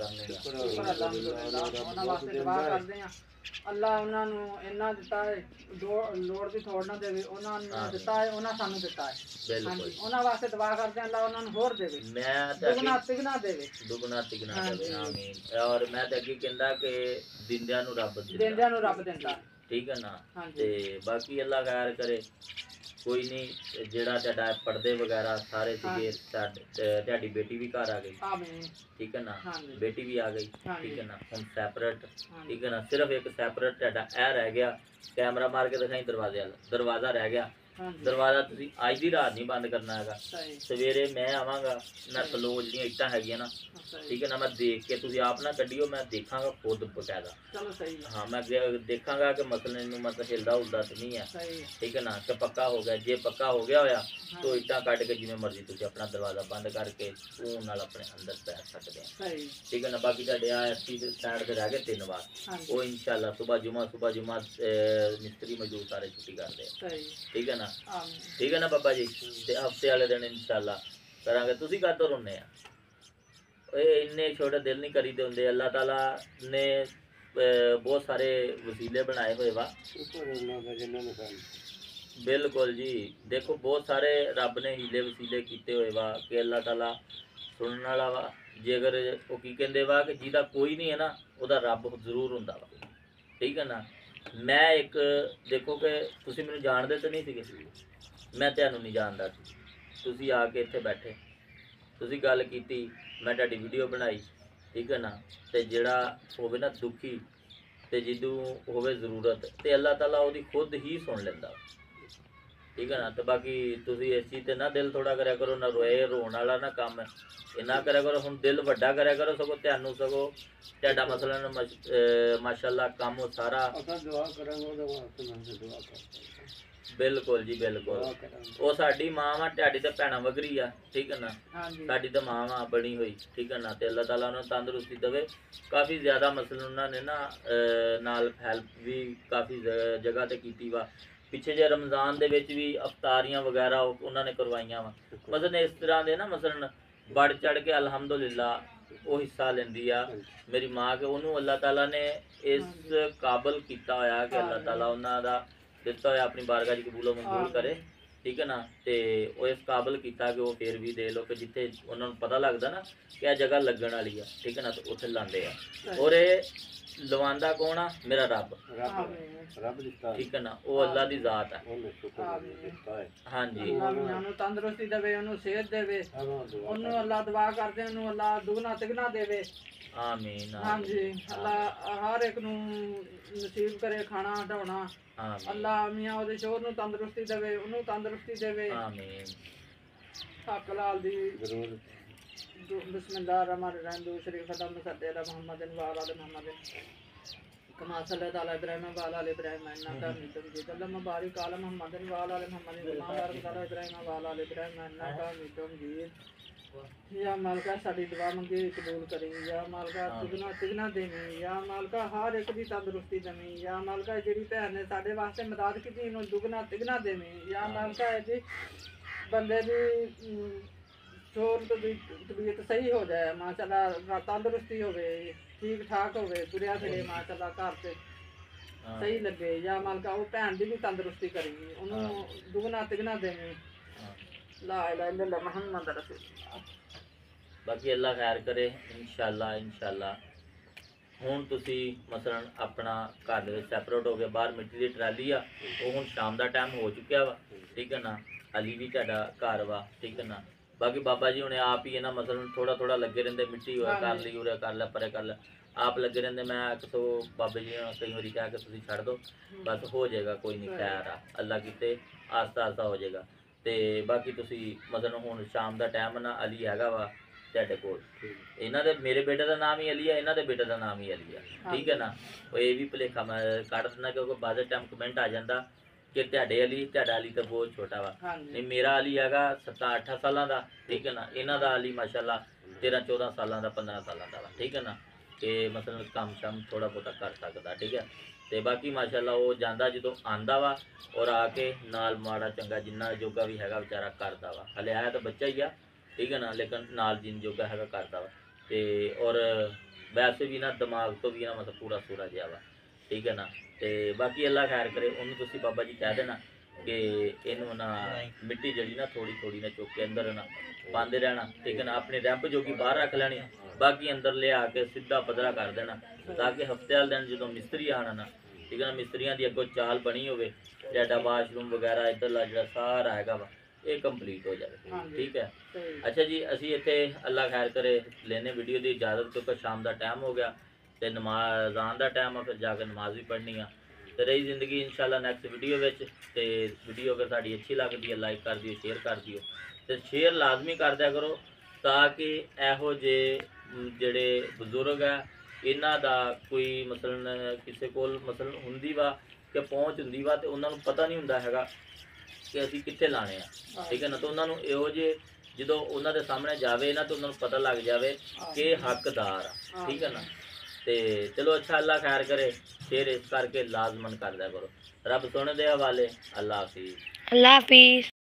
Speaker 1: करने अल्लाह उन्होंने इन्ना दिता है लोड़ की थोड़ ना देवे उन्होंने दिता है उन्होंने सानू दिता है उन्होंने वास्ते दुआ करते हैं अल्लाह उन्होंने होर देवे दुगना तिगना देवे आमीन। और मैं तो अगे कहंदा कि दिंदियां नूं रब दिंदा। ठीक है ना। ते बाकी अल्लाह खैर करे ਕੋਈ ਨਹੀਂ, ਜਿਹੜਾ ਤੁਹਾਡਾ ਪਰਦੇ ਵਗੈਰਾ ਸਾਰੇ ਸੀਗੇ, ਤੁਹਾਡੀ ਬੇਟੀ ਵੀ ਘਰ ਆ ਗਈ, ਠੀਕ ਹੈ ਨਾ, ਬੇਟੀ ਵੀ ਆ ਗਈ, ਠੀਕ ਹੈ ਨਾ, ਹੁਣ ਸੈਪਰੇਟ, ਠੀਕ ਹੈ ਨਾ, ਸਿਰਫ ਇੱਕ ਸੈਪਰੇਟ ਤੁਹਾਡਾ ਇਹ ਰਹਿ ਗਿਆ। ਕੈਮਰਾ ਮਾਰ ਕੇ ਦਿਖਾਈ ਦਰਵਾਜ਼ੇ ਵਾਲਾ, ਦਰਵਾਜ਼ਾ ਰਹਿ ਗਿਆ। ਦਰਵਾਜ਼ਾ ਤੁਸੀਂ ਅੱਜ ਦੀ ਰਾਤ ਨਹੀਂ ਬੰਦ ਕਰਨਾ ਹੈਗਾ, ਸਵੇਰੇ ਮੈਂ ਆਵਾਂਗਾ, ਮੈਂ ਥੱਲੋਂ ਜਿਹੜੀਆਂ ਇੱਟਾਂ ਹੈਗੀਆਂ ਨਾ, ਠੀਕ ਹੈ ਨਾ, ਮੈਂ ਦੇਖ ਕੇ, ਤੁਸੀਂ ਆਪ ਨਾ ਕੱਢਿਓ, ਮੈਂ ਦੇਖਾਂਗਾ ਖੁਦ ਬਕਾਇਦਾ। ਹਾਂ, ਮੈਂ ਦੇਖਾਂਗਾ ਕਿ ਮਸਲੇ ਨੂੰ ਮਤਲਬ ਹਿਲਦਾ ਹੁਲਦਾ ਤਾਂ ਨਹੀਂ ਹੈ, ਠੀਕ ਹੈ ਨਾ, ਕਿ ਪੱਕਾ ਹੋ ਗਿਆ। ਜੇ ਪੱਕਾ ਹੋ ਗਿਆ ਹੋਇਆ ਤਾਂ ਇੱਟਾਂ ਕੱਢ ਕੇ ਜਿਵੇਂ ਮਰਜ਼ੀ ਤੁਸੀਂ ਆਪਣਾ ਦਰਵਾਜ਼ਾ ਬੰਦ ਕਰਕੇ ਸਕੂਨ ਨਾਲ ਆਪਣੇ ਅੰਦਰ ਬੈਠ ਸਕਦੇ ਆ, ਠੀਕ ਹੈ ਨਾ। ਬਾਕੀ ਤੁਹਾਡੇ ਆ ਸਾਈਡ ਤੇ ਰਹਿ ਗਏ 3 ਵਾਰ, ਉਹ ਇਨਸ਼ਾਅੱਲਾ ਸੁਬਹ ਜੁਮਾ ਮਿਸਤਰੀ ਮਜ਼ਦੂਰ ਸਾਰੇ ਛੁੱਟੀ ਕਰਦੇ ਆ, ਠੀਕ ਹੈ ਨਾ, ਠੀਕ ਹੈ ਨਾ ਬਾਬਾ ਜੀ। ਤੇ ਹਫਤੇ ਵਾਲੇ ਦਿਨ ਇਨਸ਼ਾਅੱਲਾ ਕਰਾਂਗੇ। ਤੁਸੀਂ ਕਾਹਤੋਂ ਰੋਂਦੇ ਆ? ਇਹ ਇੰਨੇ ਛੋਟੇ ਦਿਲ ਨਹੀਂ ਕਰੀਦੇ ਹੁੰਦੇ। ਅੱਲਾਹ ਤਾਲਾ ਨੇ ਬਹੁਤ ਸਾਰੇ ਵਸੀਲੇ ਬਣਾਏ ਹੋਏ ਵਾ, ਬਿਲकुल जी। देखो बहुत सारे रब ने हीले वसीले किए हुए वा कि अल्लाह ताला सुनने वाला वा। जे अगर वो की कहते वा कि जिहदा कोई नहीं है ना, उहदा रब जरूर हुंदा वा, ठीक है ना। मैं एक देखो कि तुसीं मैनूं जानदे तो नहीं सीगे, मैं तुहानूं नहीं जानदा सी, तुसीं आके इत्थे बैठे, तुसीं गल कीती, मैं तुहाडी वीडियो बनाई, ठीक है ना। ते जिहड़ा होवे ना दुखी ते जिद्दू होवे ज़रूरत, ते अल्लाह ताला उहदी खुद ही सुन लैंदा, ठीक है ना। तो बाकी तुसीं इस चीज़ ते ना दिल थोड़ा करया करो, ना रोए रोण वाला ना काम है, ये ना करया करो। हुण दिल वड्डा करया करो, सगों तुहानूं सगों तुहाडा मसलन माशाअल्लाह काम सारा बिल्कुल जी बिल्कुल। वो साडी माँ वा, तुहाडी ते भैणां वगरी आ, ठीक है ना, साडी ते माँ वा बनी हुई, ठीक है ना। ते अल्लाह ताला उन्हां नूं तंदरुस्ती देवे। काफ़ी ज़्यादा मसलन उन्होंने ना नाल हैल्प भी काफ़ी जगह ते कीती वा। पिछे जे रमज़ान दे विच भी अफ्तारियां वगैरह उन्होंने करवाइयां वा। मसलन इस तरह दे ना मसलन बढ़ चढ़ के अल्हम्दुलिल्लाह वो हिस्सा लेंदी आ मेरी माँ के। उन्होंने अल्लाह ताला ने इस काबल किया होया कि अल्लाह ताला उन्हां दा दिता होया अपनी बारगाह च कबूलो मंजूर करे, ठीक है ना। तो वो इस काबल किया कि वो फिर भी दे लो कि जिथे उन्होंने पता लगता ना कि यह जगह लगन वाली है, ठीक है ना, तो उत्थे लांदे आ। और ये लवांदा कौन आ? मेरा रब, ठीक है ना, वो अल्लाह दी जात है। हाँ जी,
Speaker 2: तंदुरुस्ती देवे, उन्हें सेहत देवे, उन्हें अल्लाह दुआ करते हैं, अल्लाह दुगना तिगना देवे।
Speaker 1: आमीन।
Speaker 2: हाँ जी, अल्लाह हर एक नूं नसीब करे खाना ढाउणा। अल्लाह मियाँ ओहदे शोहर नूं तंदुरुस्ती देवे, उन्हें तंदुरुस्ती देवे।
Speaker 1: आमीन।
Speaker 2: हक लाल दी बिस्मिल्लाह रहमान रहीम। दूसरी खत्म सद्दे मोहम्मद वाला मोहम्मद कमा सल्लल्लाहु अलैहि इब्राहिम वाला इब्राहिम इन्नका हमीदुम मजीद। अल्लाहुम्मा बारिक अला मोहम्मद वाला मोहम्मद कमा बारक अला इब्राहिम वाला इब्राहिम इन्नका हमीदुम मजीद। या मालका साडी दुआ मंगी कबूल करी, या मालका दुगना तिगना देवी, या मालका हर एक दी तंदुरुस्ती देवी, या मालका जिहड़ी भैन ने साडे वास्ते मदद कीती इहनूं दुगना तिगना देवी। या मालका जी बंदे दी शोर दी तबीयत सही हो जाए, माशाअल्लाह तंदुरुस्ती होवे, ठीक ठाक होवे, तुरिया फिरे माशाअल्लाह घर से सही लगे। या मालका वो भैन दी भी तंदुरुस्ती करी, उन्होंने दुगना तिगना देवी। ला इलाहा इल्लल्लाह मुहम्मद रसूलुल्लाह।
Speaker 1: बाकी अल्लाह खैर करे इंशाअल्लाह इंशाअल्लाह। ਹੁਣ ਤੁਸੀਂ ਮਸਲਨ ਆਪਣਾ ਘਰ ਦੇ ਵਿੱਚ ਸੈਪਰੇਟ ਹੋ ਗਏ, ਬਾਹਰ ਮਿੱਟੀ ਦੀ ਟਰਾਲੀ ਆ, ਉਹ ਹੁਣ ਸ਼ਾਮ ਦਾ ਟਾਈਮ ਹੋ ਚੁੱਕਿਆ ਵਾ, ਠੀਕ ਹੈ ਨਾ। ਅਲੀ ਵੀ ਤੁਹਾਡਾ ਘਰ ਵਾ, ਠੀਕ ਹੈ ਨਾ। ਬਾਕੀ ਬਾਬਾ ਜੀ ਹੁਣੇ ਆਪ ਹੀ ਨਾ ਮਸਲਨ ਥੋੜਾ ਥੋੜਾ ਲੱਗੇ ਰਹਿੰਦੇ, ਮਿੱਟੀ ਹੋਇਆ ਕਰ ਲਈ, ਉਰੇ ਕਰ ਲੈ, ਪਰੇ ਕਰ ਲੈ, ਆਪ ਲੱਗੇ ਰਹਿੰਦੇ। ਮੈਂ ਕਿਸੋ ਬਾਬੇ ਜੀ ਨੂੰ ਕਈ ਵਾਰੀ ਕਿਹਾ ਕਿ ਤੁਸੀਂ ਛੱਡ ਦਿਓ, ਬਸ ਹੋ ਜਾਏਗਾ, ਕੋਈ ਨਹੀਂ, ਖੈਰ ਆ, ਅੱਲਾ ਕੀਤੇ ਆਸਤਾ ਆਸਤਾ ਹੋ ਜਾਏਗਾ। ਤੇ ਬਾਕੀ ਤੁਸੀਂ ਮਸਲਨ ਹੁਣ ਸ਼ਾਮ ਦਾ ਟਾਈਮ ਨਾ ਅਲੀ ਹੈਗਾ ਵਾ ਤੁਹਾਡੇ ਕੋਲ, ਇਹਨਾਂ ਦੇ ਮੇਰੇ ਬੇਟੇ ਦਾ ਨਾਮ ਹੀ ਅਲੀ ਆ, ਇਹਨਾਂ ਦੇ ਬੇਟੇ ਦਾ ਨਾਮ ਹੀ ਅਲੀ ਆ, ਠੀਕ ਹੈ ਨਾ। ਉਹ ਇਹ ਵੀ ਭੁਲੇਖਾ ਮੈਂ ਕੱਢ ਦਿੰਦਾ ਕਿਉਂਕਿ ਬਾਅਦ ਟਾਈਮ ਕਮੈਂਟ ਆ ਜਾਂਦਾ ਕਿ ਤੁਹਾਡੇ ਅਲੀ, ਤੁਹਾਡਾ ਅਲੀ ਤਾਂ ਬਹੁਤ ਛੋਟਾ ਵਾ। ਨਹੀਂ, ਮੇਰਾ ਅਲੀ ਹੈਗਾ 7-8 ਸਾਲਾਂ ਦਾ, ਠੀਕ ਹੈ ਨਾ। ਇਹਨਾਂ ਦਾ ਅਲੀ ਮਾਸ਼ਾਅੱਲਾ 13-14 ਸਾਲਾਂ ਦਾ, 15 ਸਾਲਾਂ ਦਾ ਵਾ, ਠੀਕ ਹੈ ਨਾ। ਕਿ ਮਤਲਬ ਕੰਮ ਸ਼ਮ ਥੋੜਾ ਬਹੁਤਾ ਕਰ ਸਕਦਾ, ਠੀਕ ਹੈ। ਤੇ ਬਾਕੀ ਮਾਸ਼ਾਅੱਲਾ ਉਹ ਜਾਂਦਾ ਜਦੋਂ ਆਂਦਾ ਵਾ ਔਰ ਆ ਕੇ ਨਾਲ ਮਾੜਾ ਚੰਗਾ ਜਿੰਨਾ ਜੋਗਾ ਵੀ ਹੈਗਾ ਵਿਚਾਰਾ ਕਰਦਾ ਵਾ। ਹਲੇ ਆਇਆ ਤਾਂ ਬੱਚਾ ਹੀ ਆ, ठीक है ना, लेकिन नाल जिन जोगा है करता वा। तो और वैसे भी ना दिमाग तो भी ना मतलब पूरा सूरा जहा वा, ठीक है ना। तो बाकी अल्लाह खैर करे। उन्होंने तुसी बाबा जी कह देना कि इनू ना मिट्टी जड़ी ना थोड़ी थोड़ी ना चुक के अंदर ना पाते रहना, ठीक है ना। अपनी रैंप जोगी बाहर रख लैनी, बाकी अंदर ले आके सीधा पधरा कर देना, ताकि हफ्ते वाले दिन जो मिस्त्री आना ना ਠੀਕ ਹੈ ਨਾ। ਮਿਸਤਰੀਆਂ ਦੀ ਅੱਗੋਂ ਚਾਲ ਬਣੀ ਹੋਵੇ, ਤੁਹਾਡਾ ਵਾਸ਼ਰੂਮ ਵਗੈਰਾ ਇੱਧਰਲਾ ਜਿਹੜਾ ਸਾਰਾ ਹੈਗਾ ਵਾ ਇਹ ਕੰਪਲੀਟ ਹੋ ਜਾਵੇ,
Speaker 2: ਹਾਂਜੀ।
Speaker 1: ਠੀਕ ਹੈ।
Speaker 2: ਸਹੀ।
Speaker 1: ਅੱਛਾ ਜੀ, ਅਸੀਂ ਇੱਥੇ ਅੱਲਾ ਖੈਰ ਕਰੇ ਲੈਨੇ ਵੀਡੀਓ ਦੀ ਇਜਾਜ਼ਤ, ਕਿਉਂਕਿ ਸ਼ਾਮ ਦਾ ਟਾਈਮ ਹੋ ਗਿਆ ਤੇ ਨਮਾਜ਼ ਆਉਣ ਦਾ ਟਾਈਮ ਆ, ਫਿਰ ਜਾ ਕੇ ਨਮਾਜ਼ ਵੀ ਪੜ੍ਹਨੀ ਆ। ਤੇ ਰਹੀ ਜ਼ਿੰਦਗੀ ਇਨਸ਼ਾਅੱਲਾ ਨੈਕਸਟ ਵੀਡੀਓ ਵਿੱਚ। ਤੇ ਵੀਡੀਓ ਅਗਰ ਤੁਹਾਡੀ ਅੱਛੀ ਲੱਗਦੀ ਹੈ ਲਾਈਕ ਕਰ ਦਿਓ, ਸ਼ੇਅਰ ਕਰ ਦਿਓ, ਤੇ ਸ਼ੇਅਰ ਲਾਜ਼ਮੀ ਕਰ ਦਿਆ ਕਰੋ ਤਾਂ ਕਿ ਇਹੋ ਜਿਹੇ ਜਿਹੜੇ ਬਜ਼ੁਰਗ ਆ ਇਹਨਾਂ ਦਾ ਕੋਈ ਮਸਲਨ ਕਿਸੇ ਕੋਲ ਮਸਲਨ ਹੁੰਦੀ ਵਾ ਕਿ ਪਹੁੰਚ ਹੁੰਦੀ ਵਾ ਤੇ ਉਹਨਾਂ ਨੂੰ ਪਤਾ ਨਹੀਂ ਹੁੰਦਾ ਹੈਗਾ ਕਿ ਅਸੀਂ ਕਿੱਥੇ ਲਾਣੇ ਆ, ਠੀਕ ਹੈ ਨਾ। ਤਾਂ ਉਹਨਾਂ ਨੂੰ ਇਹੋ ਜਿਹੇ ਜਦੋਂ ਉਹਨਾਂ ਦੇ ਸਾਹਮਣੇ ਜਾਵੇ ਨਾ ਤਾਂ ਉਹਨਾਂ ਨੂੰ ਪਤਾ ਲੱਗ ਜਾਵੇ ਕਿ ਇਹ ਹੱਕਦਾਰ ਆ, ਠੀਕ ਹੈ ਨਾ। ਤੇ ਚਲੋ ਅੱਛਾ, ਅੱਲਾ ਖੈਰ ਕਰੇ, ਸ਼ੇਅਰ ਇਸ ਕਰਕੇ ਲਾਜ਼ਮਨ ਕਰਦਿਆ ਕਰੋ। ਰੱਬ ਸੁਣ ਦੇ ਹਵਾਲੇ। ਅੱਲਾ ਹਾਫਿਜ਼।
Speaker 3: अल्लाह हाफिज़।